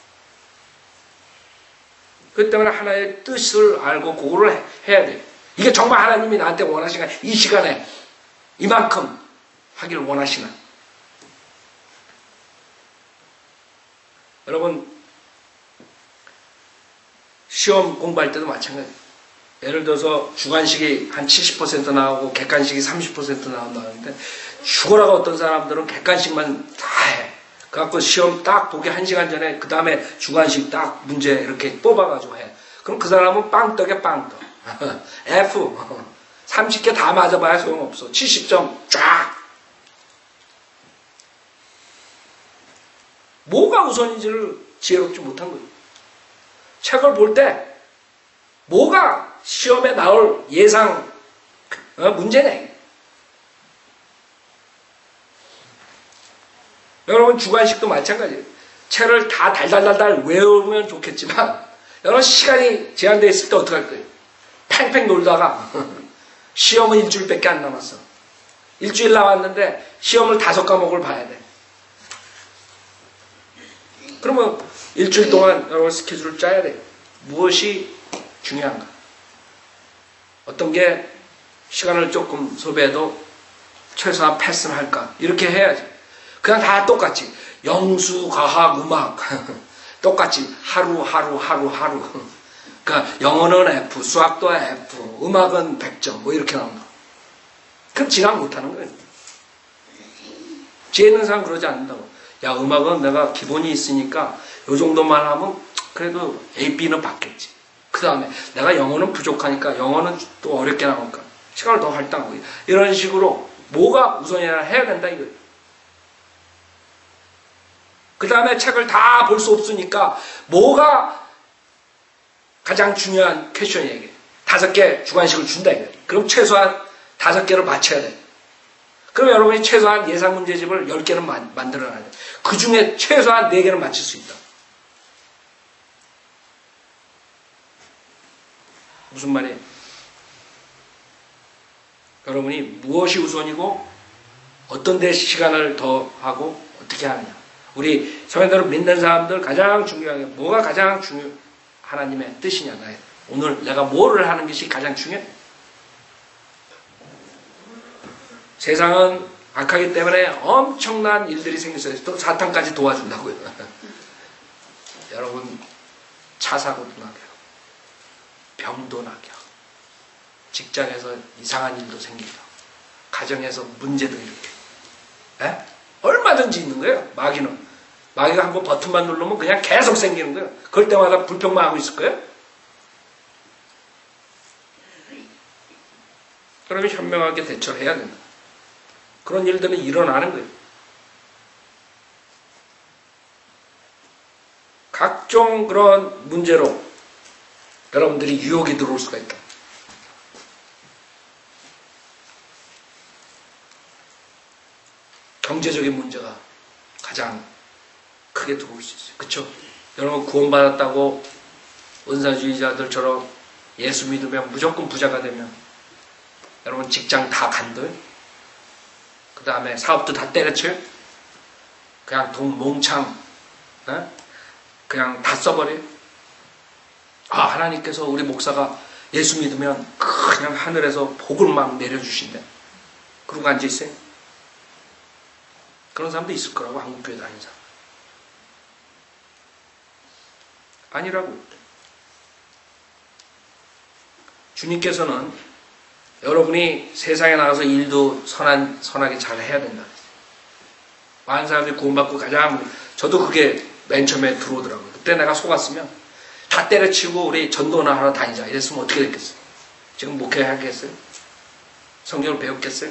그렇기 때문에 하나의 뜻을 알고 그거를 해야 돼요. 이게 정말 하나님이 나한테 원하시나 이 시간에 이만큼 하기를 원하시나. 여러분 시험 공부할 때도 마찬가지예요. 예를 들어서 주관식이 한 칠십 퍼센트 나오고 객관식이 삼십 퍼센트 나온다는데 죽어라가 어떤 사람들은 객관식만 다 해. 그래갖고 시험 딱 보기 한 시간 전에 그 다음에 주관식 딱 문제 이렇게 뽑아가지고 해. 그럼 그 사람은 빵떡에 빵떡. F. 삼십 개 다 맞아봐야 소용없어. 칠십 점 쫙. 뭐가 우선인지를 지혜롭지 못한 거예요. 책을 볼 때 뭐가 시험에 나올 예상 어, 문제네. 여러분 주관식도 마찬가지예요. 책을 다 달달달달 외우면 좋겠지만 여러분 시간이 제한되어 있을 때 어떡할 거예요? 팽팽 놀다가 시험은 일주일밖에 안 남았어. 일주일 남았는데 시험을 다섯 과목을 봐야 돼. 그러면 일주일 동안 여러분 스케줄을 짜야 돼요. 무엇이 중요한가? 어떤 게 시간을 조금 소비해도 최소한 패스는 할까? 이렇게 해야지. 그냥 다 똑같이 영수, 과학, 음악 똑같이 하루 하루 하루 하루. 그러니까 영어는 F, 수학도 F, 음악은 백 점 뭐 이렇게 나온다. 그럼 진학 못하는 거예요. 지혜 있는 사람 그러지 않는다고. 야 음악은 내가 기본이 있으니까 요 정도만 하면 그래도 A, B는 받겠지. 그 다음에 내가 영어는 부족하니까 영어는 또 어렵게 나오니까 시간을 더 할당하고 이런 식으로 뭐가 우선이라 해야 된다 이거예요. 그 다음에 책을 다 볼 수 없으니까 뭐가 가장 중요한 퀘스천이 얘기해. 다섯 개 주관식을 준다 이거예요. 그럼 최소한 다섯 개를 맞춰야 돼. 그럼 여러분이 최소한 예상 문제집을 열 개는 만들어놔야 돼. 그 중에 최소한 네 개는 맞출 수 있다. 무슨 말이에요? 여러분이 무엇이 우선이고 어떤 데 시간을 더 하고 어떻게 하느냐. 우리 성도를 믿는 사람들 가장 중요한 게 뭐가 가장 중요 하나님의 뜻이냐. 나의. 오늘 내가 뭐를 하는 것이 가장 중요해. 세상은 악하기 때문에 엄청난 일들이 생겼어요. 또 사탄까지 도와준다고요. 여러분 차 사고도 나게 병도 나게 하고 직장에서 이상한 일도 생기고 가정에서 문제도 이렇게 에? 얼마든지 있는 거예요. 마귀는 마귀가 한번 버튼만 누르면 그냥 계속 생기는 거예요. 그럴 때마다 불평만 하고 있을 거예요. 그러면 현명하게 대처를 해야 된다. 그런 일들은 일어나는 거예요. 각종 그런 문제로 여러분들이 유혹이 들어올 수가 있다. 경제적인 문제가 가장 크게 들어올 수 있어요. 그렇죠? 여러분 구원받았다고 은사주의자들처럼 예수 믿으면 무조건 부자가 되면 여러분 직장 다 간들? 그 다음에 사업도 다 때려쳐요. 그냥 돈 몽창 어? 그냥 다 써버려요. 아, 하나님께서 우리 목사가 예수 믿으면 그냥 하늘에서 복을 막 내려주신대. 그러고 앉아있어요. 그런 사람도 있을 거라고, 한국교회 다니는 사람. 아니라고. 주님께서는 여러분이 세상에 나가서 일도 선한, 선하게 잘 해야 된다. 많은 사람들이 구원받고 가장, 저도 그게 맨 처음에 들어오더라고요. 그때 내가 속았으면 다 때려치고 우리 전도나 하러 다니자 이랬으면 어떻게 됐겠어요? 지금 목회하겠어요? 성경을 배웠겠어요?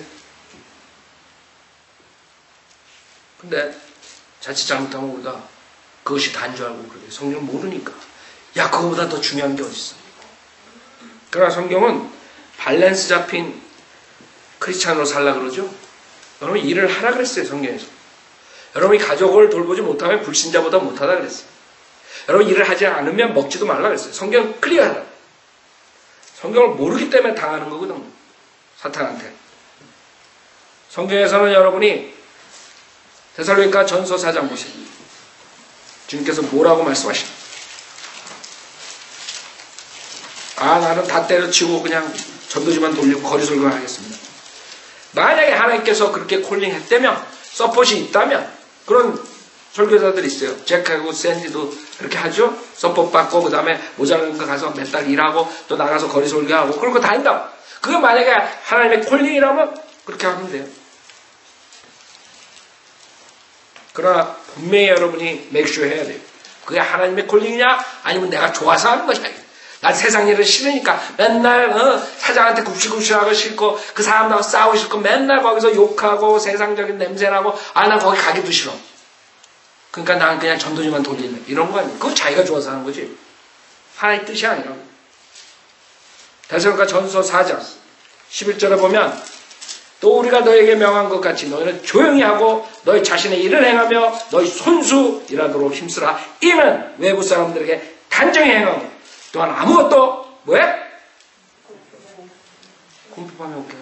근데 자칫 잘못하면 우리가 그것이 다인 줄 알고 그래요. 성경을 모르니까. 야, 그거보다 더 중요한 게 어디 있어? 그러나 성경은 밸런스 잡힌 크리스찬으로 살라 그러죠. 여러분 일을 하라 그랬어요. 성경에서. 여러분이 가족을 돌보지 못하면 불신자보다 못하다 그랬어요. 여러분 일을 하지 않으면 먹지도 말라 그랬어요. 성경 클리어하라. 성경을 모르기 때문에 당하는 거거든요. 사탄한테. 성경에서는 여러분이 데살로니가 전서 사 장 보세요. 주님께서 뭐라고 말씀하시나? 아, 나는 다 때려치고 그냥 전도지만 돌리고 거리 설교를 하겠습니다. 만약에 하나님께서 그렇게 콜링했다면, 서폿이 있다면, 그런 설교자들이 있어요. 잭하고 샌디도 그렇게 하죠. 서폿 받고 그 다음에 모자라는 거 가서 몇 달 일하고 또 나가서 거리 설교하고 그런 거 다 한다. 그게 만약에 하나님의 콜링이라면 그렇게 하면 돼요. 그러나 분명히 여러분이 맥슈어 해야 돼요. 그게 하나님의 콜링이냐 아니면 내가 좋아서 하는 것이냐. 난 세상 일을 싫으니까 맨날 어, 사장한테 굽실굽실하고 싫고 그 사람하고 싸우고 싫고 맨날 거기서 욕하고 세상적인 냄새나고 아, 난 거기 가기도 싫어. 그러니까 난 그냥 전도지만 돌릴래. 이런 거 아니에요. 그건 자기가 좋아서 하는 거지. 하나의 뜻이 아니라고. 데살로니가 전서 사 장 십일 절에 보면 또 우리가 너에게 명한 것 같이 너희는 조용히 하고 너희 자신의 일을 행하며 너희 손수 일하도록 힘쓰라. 이는 외부 사람들에게 단정히 행하고 또한 아무것도 뭐해? 궁핍함이 없게.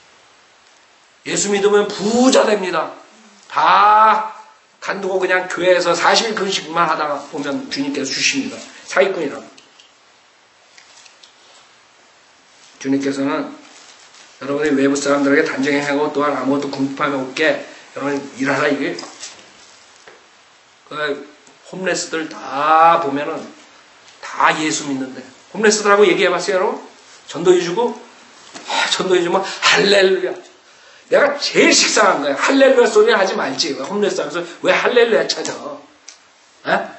예수 믿으면 부자 됩니다. 다 간두고 그냥 교회에서 사십 일 금식만 하다가 보면 주님께서 주십니다. 사기꾼이라고. 주님께서는 여러분이 외부 사람들에게 단정히 행하고 또한 아무것도 궁핍함이 없게 여러분이 일하라 이게. 그 홈레스들 다 보면은 다 예수 믿는데 홈레스들하고 얘기해봤어요 여러분? 전도해주고 아, 전도해주면 할렐루야. 내가 제일 식상한 거야. 할렐루야 소리 하지 말지. 왜 홈레스 하면서 왜 할렐루야 찾아? 에?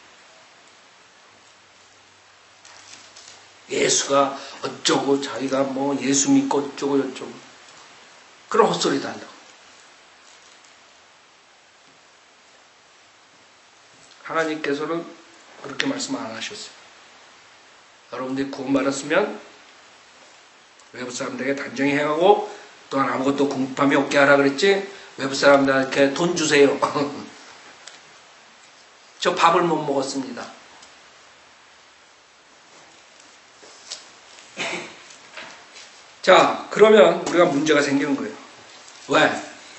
예수가 어쩌고 자기가 뭐 예수 믿고 어쩌고 저쩌고 그런 헛소리도 한다고. 하나님께서는 그렇게 말씀 안 하셨어요. 여러분들이 구원받았으면 외부 사람들에게 단정히 행하고 또한 아무것도 궁핍함이 없게 하라 그랬지. 외부 사람들한테 돈 주세요. 저 밥을 못 먹었습니다. 자, 그러면 우리가 문제가 생기는 거예요. 왜?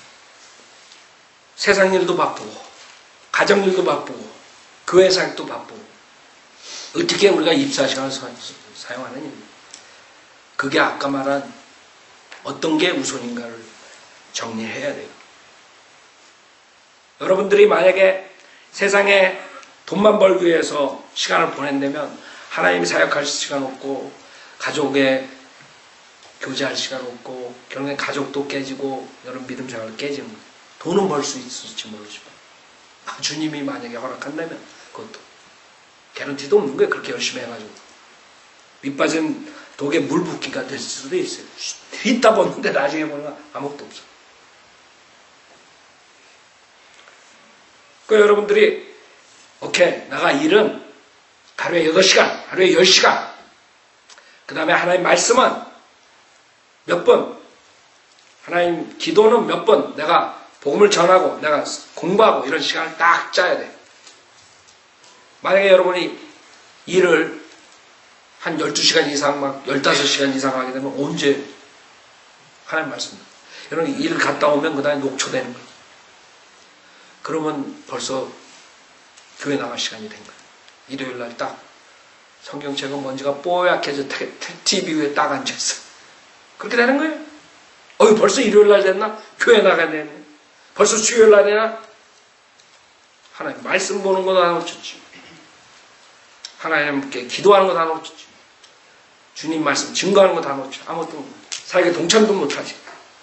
세상 일도 바쁘고 가정 일도 바쁘고 교회 생활도 바쁘고 어떻게 우리가 이십사 시간을 사용하느냐. 그게 아까 말한 어떤 게 우선인가를 정리해야 돼요. 여러분들이 만약에 세상에 돈만 벌기 위해서 시간을 보낸다면 하나님이 사역할 시간 없고 가족에 교제할 시간 없고 결국엔 가족도 깨지고 여러분 믿음 생활도 깨지는 거예요. 돈은 벌 수 있을지 모르지만 아, 주님이 만약에 허락한다면 그것도 개런티도 없는 거예요. 그렇게 열심히 해가지고 밑빠진 독에 물 붓기가 될 수도 있어요. 있다 보는데 나중에 보면 아무것도 없어. 그 여러분들이 오케이 나가 일은 하루에 여덟 시간 하루에 열 시간 그 다음에 하나님 말씀은 몇 번, 하나님 기도는 몇 번 내가 복음을 전하고 내가 공부하고 이런 시간을 딱 짜야 돼. 만약에 여러분이 일을 한 열두 시간 이상 막 열다섯 시간 이상 하게 되면 언제 하나님 말씀 이런 일 갔다 오면 그 다음에 녹초되는 거예요. 그러면 벌써 교회 나갈 시간이 된 거예요. 일요일 날 딱 성경책은 먼지가 뽀얗게 티비 위에 딱 앉아있어. 그렇게 되는 거예요. 어이 벌써 일요일 날 됐나? 교회 나가야 되네. 벌써 수요일 날 되나? 하나님 말씀 보는 거 다 놓쳤지. 하나님께 기도하는 거 다 놓쳤지. 주님 말씀 증거하는 거 다 놓쳤지. 아무것도 사에게 동참도 못하지.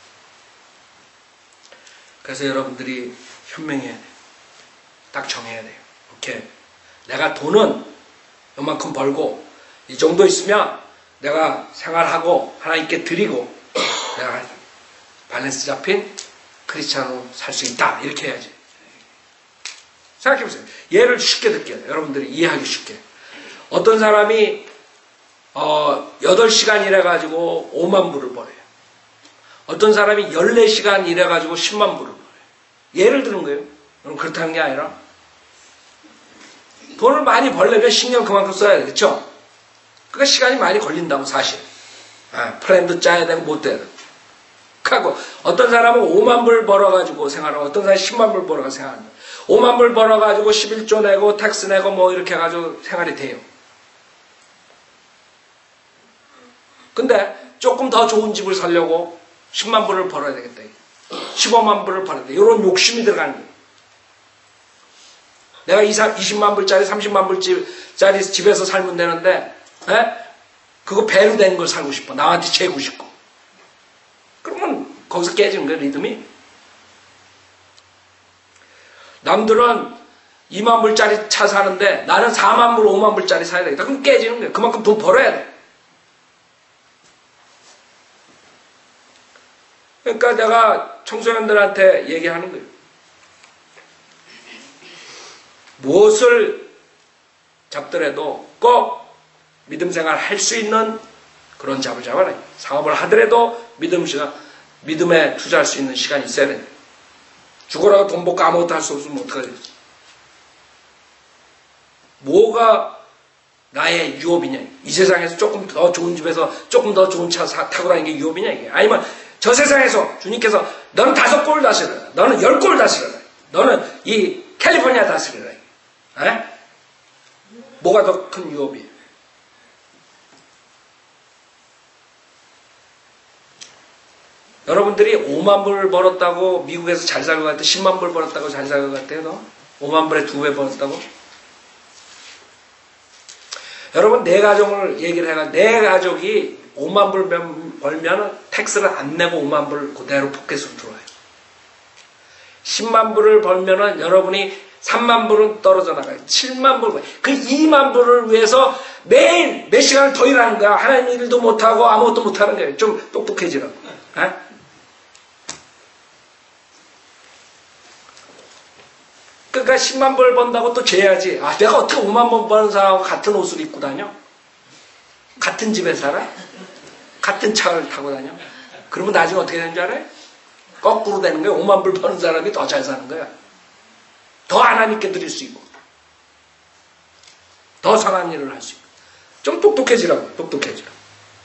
그래서 여러분들이 현명해야 돼요. 딱 정해야 돼요. 오케이. 내가 돈은 요만큼 벌고 이 정도 있으면 내가 생활하고 하나님께 드리고 내가 밸런스 잡힌 크리스찬으로 살 수 있다. 이렇게 해야지. 생각해보세요. 예를 쉽게 들게요. 여러분들이 이해하기 쉽게. 어떤 사람이 어, 여덟 시간 일해가지고 오만 불을 벌어요. 어떤 사람이 열네 시간 일해가지고 십만 불을 벌어요. 예를 드는 거예요. 그럼 그렇다는 게 아니라 돈을 많이 벌려면 신경 그만큼 써야 되겠죠? 그러니까 시간이 많이 걸린다고 사실. 아, 플랜도 짜야 되고 못 돼야 되고. 하고 어떤 사람은 오만 불 벌어가지고 생활하고 어떤 사람은 십만 불 벌어가지고 생활한다. 오만 불 벌어가지고 십일조 내고 텍스 내고 뭐 이렇게 해가지고 생활이 돼요. 근데 조금 더 좋은 집을 살려고 십만 불을 벌어야 되겠다. 십오만 불을 벌어야 돼. 이런 욕심이 들어가는 거예요. 내가 이십만 불짜리 삼십만 불짜리 집에서 살면 되는데 에? 그거 배로 된 걸 살고 싶어. 남한테 재고 싶고. 그러면 거기서 깨지는 거예요. 리듬이. 남들은 이만 불짜리 차 사는데 나는 사만 불, 오만 불짜리 사야 되겠다. 그럼 깨지는 거예요. 그만큼 돈 벌어야 돼. 그러니까 내가 청소년들한테 얘기하는 거예요. 무엇을 잡더라도 꼭 믿음 생활 할 수 있는 그런 잡을 잡아라. 사업을 하더라도 믿음 시간, 믿음에 투자할 수 있는 시간이 있어야 돼. 죽어라고 돈 벌고 아무것도 할 수 없으면 어떡하지? 뭐가 나의 유업이냐? 이 세상에서 조금 더 좋은 집에서 조금 더 좋은 차 타고 다니는 게 유업이냐 이게? 아니면 저 세상에서 주님께서 너는 다섯 골 다스려라. 너는 열 골 다스려라. 너는 이 캘리포니아 다스려라. 에? 뭐가 더 큰 유업이에요? 여러분들이 오만 불 벌었다고 미국에서 잘 살고 갈 때 십만 불 벌었다고 잘 살고 갈 때 너? 오만 불에 두 배 벌었다고? 여러분 내 가정을 얘기를 해가 내 가족이 오만 불 벌면 텍스를 안 내고 오만 불 그대로 포켓으로 들어와요. 십만 불을 벌면은 여러분이 삼만 불은 떨어져 나가요. 칠만 불. 그 이만 불을 위해서 매일 몇 시간을 더 일하는 거야. 하나님 일도 못하고 아무것도 못하는 거예요. 좀 똑똑해지라고. 에? 그러니까 십만 불 번다고 또 재야지. 아, 내가 어떻게 오만 불 버는 사람하고 같은 옷을 입고 다녀? 같은 집에 살아? 같은 차를 타고 다녀? 그러면 나중에 어떻게 되는 줄 알아요? 거꾸로 되는 거예요. 오만 불 버는 사람이 더 잘 사는 거야. 더 하나님께 드릴 수 있고 더 선한 일을 할 수 있고 좀 똑똑해지라고. 똑똑해지라고.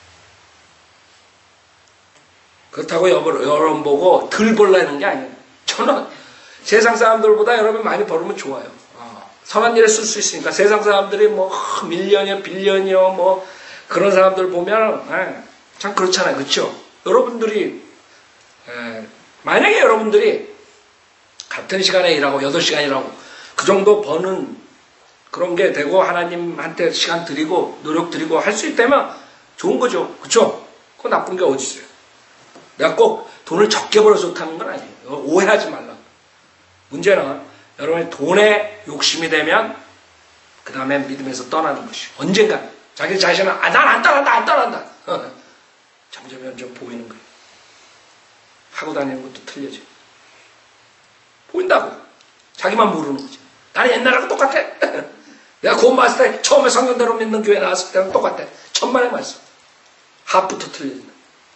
그렇다고 여러분 보고 덜 벌라는 게 아니에요. 저는 세상 사람들보다 여러분 많이 벌으면 좋아요. 어. 선한 일에 쓸 수 있으니까. 세상 사람들이 뭐 밀리언이요 빌리언이요 뭐 그런 사람들 보면 에, 참 그렇잖아요. 그렇죠? 여러분들이 에, 만약에 여러분들이 같은 시간에 일하고 여덟 시간 일하고 그 정도 버는 그런 게 되고 하나님한테 시간 드리고 노력 드리고 할 수 있다면 좋은 거죠. 그렇죠? 그거 나쁜 게 어디 있어요. 내가 꼭 돈을 적게 벌어서 좋다는 건 아니에요. 오해하지 말라. 문제는 여러분이 돈에 욕심이 되면 그 다음에 믿음에서 떠나는 것이 언젠가 자기 자신은 아, 난 안 떠난다 안 떠난다 점점 점점 보이는 거예요. 하고 다니는 것도 틀려져. 보인다고. 자기만 모르는 거지. 나는 옛날하고 똑같아. 내가 구원 받았을 때 처음에 성경대로 믿는 교회 나왔을 때는 똑같아. 천만의 말씀. 합부터 틀려진다.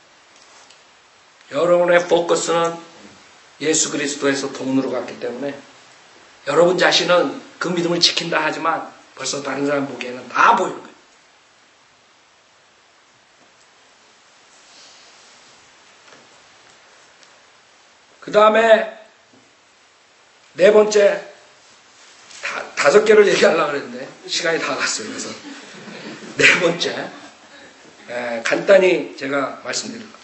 여러분의 포커스는 예수 그리스도에서 돈으로 갔기 때문에 여러분 자신은 그 믿음을 지킨다 하지만 벌써 다른 사람 보기에는 다 보이는 거예요. 그 다음에 네 번째, 다, 다섯 개를 얘기하려고 그랬는데 시간이 다 갔어요. 그래서 네 번째, 에, 간단히 제가 말씀드릴게요.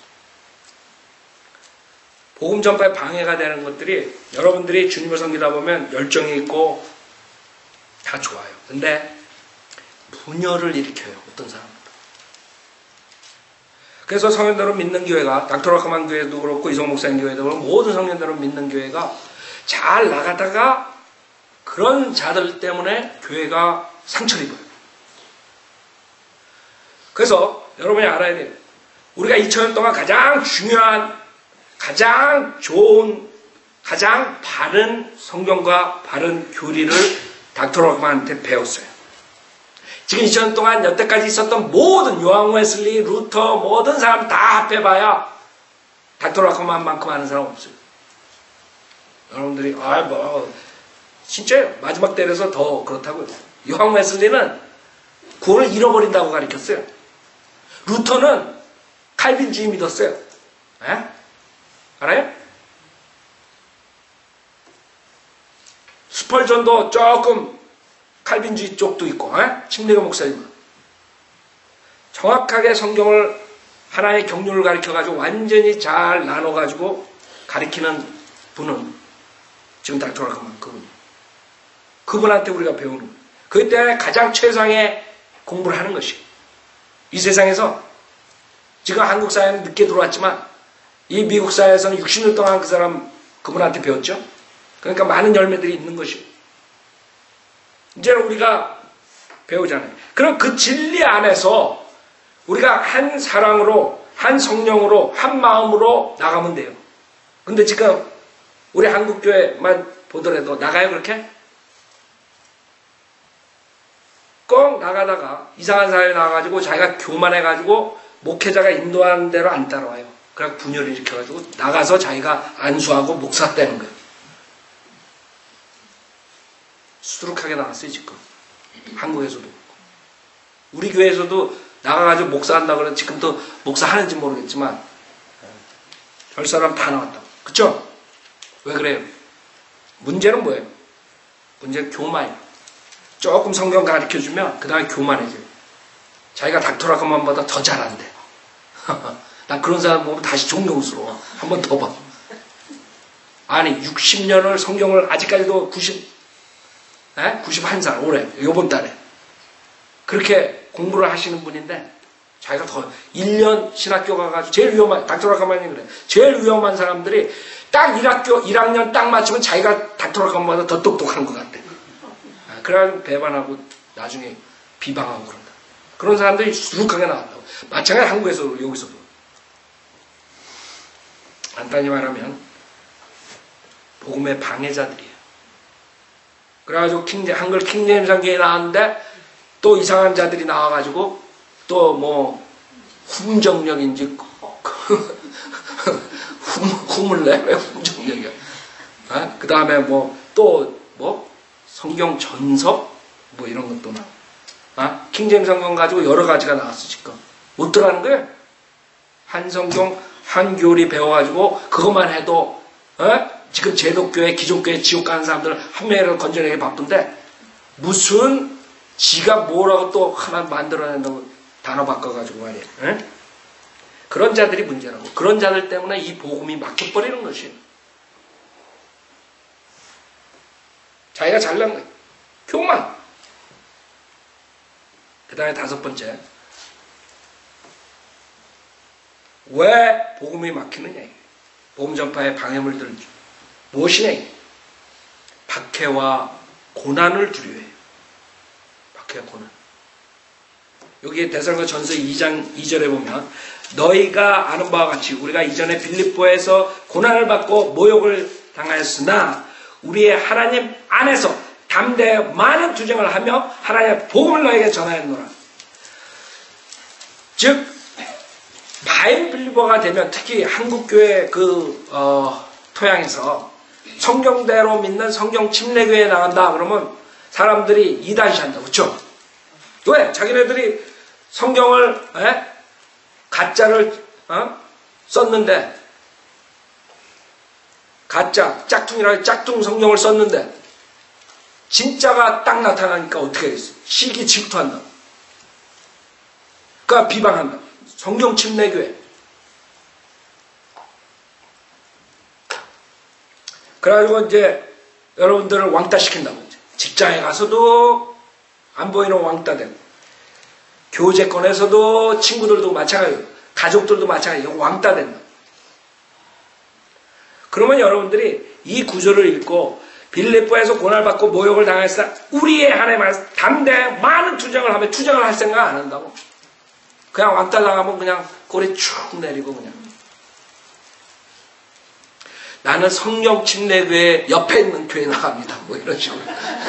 복음 전파에 방해가 되는 것들이, 여러분들이 주님을 섬기다 보면 열정이 있고 다 좋아요. 근데 분열을 일으켜요. 어떤 사람은. 그래서 성현들은 믿는 교회가, 닥터라카만 교회도 그렇고 이성 목사님 교회도 그렇고 모든 성현들은 믿는 교회가 잘 나가다가 그런 자들 때문에 교회가 상처를 입어요. 그래서 여러분이 알아야 돼요. 우리가 이천 년 동안 가장 중요한, 가장 좋은, 가장 바른 성경과 바른 교리를 닥터라카만한테 배웠어요. 지금 이천 년 동안 여태까지 있었던 모든 요한 웨슬리, 루터, 모든 사람 다 합해봐야 닥터라카만만큼 아는 사람 없어요. 여러분들이 아 뭐 진짜요. 마지막 때에서 더 그렇다고요. 요한 웨슬리는 구원을 잃어버린다고 가르쳤어요. 루터는 칼빈주의 믿었어요. 에? 알아요? 스펄전도 조금 칼빈주의 쪽도 있고, 에? 침례교 목사님. 정확하게 성경을 하나의 경륜을 가르쳐가지고 완전히 잘 나눠가지고 가르치는 분은 지금 닥터라카만 그분. 그분한테 우리가 배우는 거예요. 그때 가장 최상의 공부를 하는 것이. 이 세상에서 지금 한국 사회는 늦게 들어왔지만 이 미국 사회에서는 육십 년 동안 그 사람 그분한테 배웠죠. 그러니까 많은 열매들이 있는 것이요. 이제는 우리가 배우잖아요. 그럼 그 진리 안에서 우리가 한 사랑으로, 한 성령으로, 한 마음으로 나가면 돼요. 근데 지금 우리 한국교회만 보더라도 나가요, 그렇게? 꼭 나가다가 이상한 사회에 나가가지고 자기가 교만해가지고 목회자가 인도하는 대로 안 따라와요. 그냥 분열을 일으켜가지고 나가서 자기가 안수하고 목사 떼는 거예요. 수두룩하게 나왔어요, 지금. 한국에서도. 우리 교회에서도 나가가지고 목사한다고 그래서 지금도 목사 하는지 모르겠지만 별 사람 다 나왔다고. 그쵸? 왜 그래요? 문제는 뭐예요? 문제는 교만이에요. 조금 성경 가르쳐주면 그 다음에 교만해져요. 자기가 닥터라카만보다 더 잘한대. 난 그런 사람 보면 다시 존경스러워. 한 번 더 봐. 아니 육십 년을 성경을 아직까지도 구십, 에? 구십일 살 올해 요번 달에 그렇게 공부를 하시는 분인데 자기가 더 일 년 신학교 가가지고 제일 위험한, 닥터라카만이 그래. 제일 위험한 사람들이 딱 일 학교 일 학년 딱 맞추면 자기가 닥터라카만보다 더 똑똑한 것 같대. 그래가지고 배반하고 나중에 비방하고 그런다. 그런 사람들이 수룩하게 나왔다고. 마찬가지 한국에서도 여기서도. 간단히 말하면 복음의 방해자들이에요. 그래가지고 킹제, 한글 킹제임스 성경에 나왔는데 또 이상한 자들이 나와가지고 또 뭐 hum정력인지 hum을 내? 왜 hum정력이야? 어? 그 다음에 뭐 또 뭐 성경 전섭 뭐 이런 것도 나. 어? 킹제임스 성경 가지고 여러 가지가 나왔어 지금. 못 들어가는 거예요. 한 성경 한 교리 배워가지고 그것만 해도 어? 지금 제독교회 기존교회 지옥 가는 사람들 한 명이라도 건져내기 바쁜데 무슨 지가 뭐라고 또 하나 만들어낸다고 단어 바꿔가지고 말이야. 어? 그런 자들이 문제라고. 그런 자들 때문에 이 복음이 막혀버리는 것이에요. 자기가 잘난 거예요. 교만. 그 다음에 다섯 번째. 왜 복음이 막히느냐. 복음 전파의 방해물들 무엇이냐. 박해와 고난을 두려워해요. 박해와 고난. 여기 데살로니가 전서 이 장 이 절에 보면 너희가 아는 바와 같이 우리가 이전에 빌립보에서 고난을 받고 모욕을 당하였으나 우리의 하나님 안에서 담대하여 많은 투쟁을 하며 하나님의 복음을 너에게 전하였노라. 즉 바인 빌리버가 되면 특히 한국교회 그 어, 토양에서 성경대로 믿는 성경 침례교회에 나간다 그러면 사람들이 이단시한다. 그렇죠? 왜? 자기네들이 성경을 에? 가짜를 어? 썼는데 가짜 짝퉁이라 짝퉁 성경을 썼는데 진짜가 딱 나타나니까 어떻게 했어? 시기 질투한다. 그러니까 비방한다. 성경 침례교회. 그래가지고 이제 여러분들을 왕따시킨다고. 직장에 가서도 안 보이는 왕따되고, 교제권에서도 친구들도 마찬가지고, 가족들도 마찬가지고 왕따된다. 그러면 여러분들이 이 구절을 읽고 빌립보에서 고난받고 모욕을 당했어. 우리의 하나님을 담대 많은 투정을 하면 투정을 할 생각 안 한다고. 그냥 왕따 당하면 그냥 꼬리 축 내리고 그냥. 나는 성령 침례교회 옆에 있는 교회 나갑니다. 뭐 이런 식으로.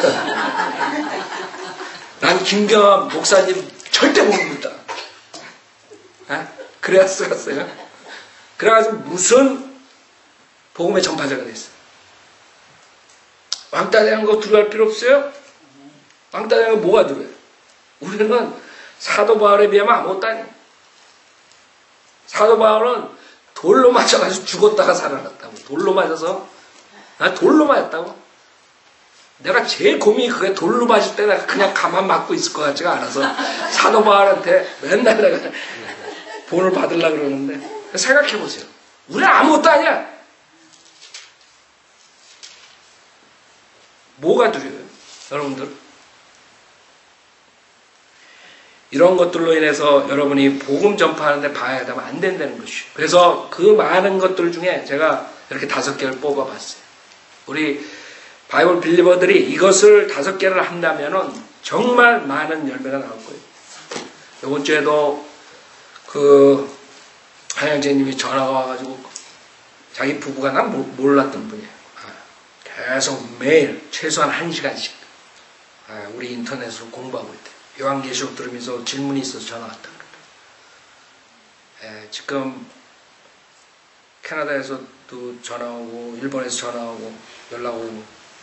난 김경환 목사님 절대 못 믿다. 그래야 쓰겠어요. 그래가지고 무슨 복음의 전파자가 됐어요. 왕따 되는 거 두려워할 필요 없어요. 왕따 되는 거 뭐가 두려워요? 우리는 사도 바울에 비하면 아무것도 아니에요. 사도 바울은 돌로 맞아가지고 죽었다가 살아났다고. 돌로 맞아서, 아, 돌로 맞았다고. 내가 제일 고민이 그게 돌로 맞을 때 내가 그냥 가만 맞고 있을 것 같지가 않아서 사도 바울한테 맨날 내가 본을 받으려고 그러는데, 생각해보세요. 우리는 아무것도 아니야. 뭐가 두려워요? 여러분들? 이런 것들로 인해서 여러분이 복음 전파하는데 방해하면 안 된다는 것이죠. 그래서 그 많은 것들 중에 제가 이렇게 다섯 개를 뽑아봤어요. 우리 바이블 빌리버들이 이것을 다섯 개를 한다면은 정말 많은 열매가 나올 거예요. 이번 주에도 그 한영재님이 전화가 와가지고 자기 부부가 난 몰랐던 분이에요. 계속 매일 최소한 한 시간씩 우리 인터넷으로 공부하고 있대요. 요한계시록 들으면서 질문이 있어서 전화 왔다. 예, 지금 캐나다에서도 전화 오고 일본에서 전화 오고 연락 오고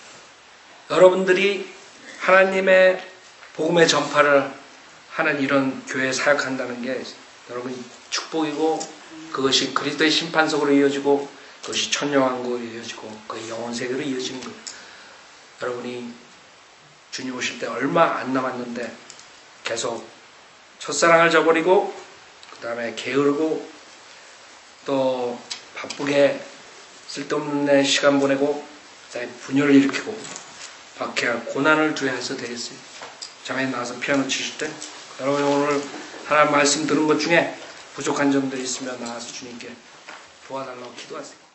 여러분들이 하나님의 복음의 전파를 하는 이런 교회에 사역한다는 게 여러분 축복이고 그것이 그리스도의 심판석으로 이어지고 그것이 천년왕국으로 이어지고 그 영원 세계로 이어지는 거예요. 여러분이 주님 오실 때 얼마 안 남았는데 계속 첫사랑을 저버리고 그 다음에 게으르고 또 바쁘게 쓸데없는 시간 보내고 그다음에 분열을 일으키고 박해할 고난을 두려워해서 되겠어요. 자매에 나와서 피아노 치실 때 여러분 오늘 하나님 말씀 들은 것 중에 부족한 점들이 있으면 나와서 주님께 도와달라고 기도하세요.